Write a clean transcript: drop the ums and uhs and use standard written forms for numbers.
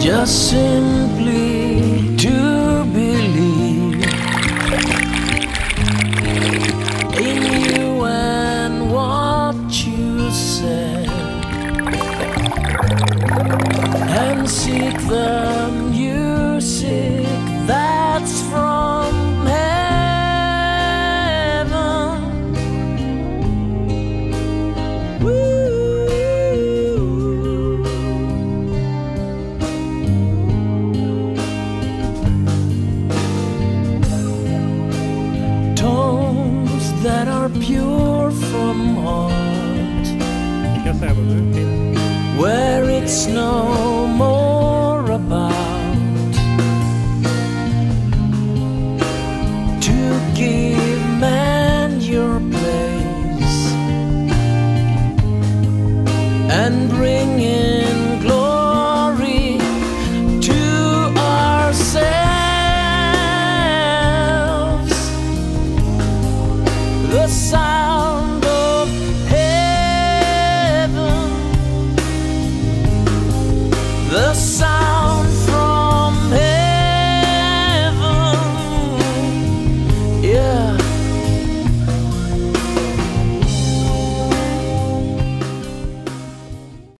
just simply to believe in you and what you said, and seek the music that's from heaven. Tones that are pure from heart, where it's no more about to give man your place and bring in glory to ourselves. The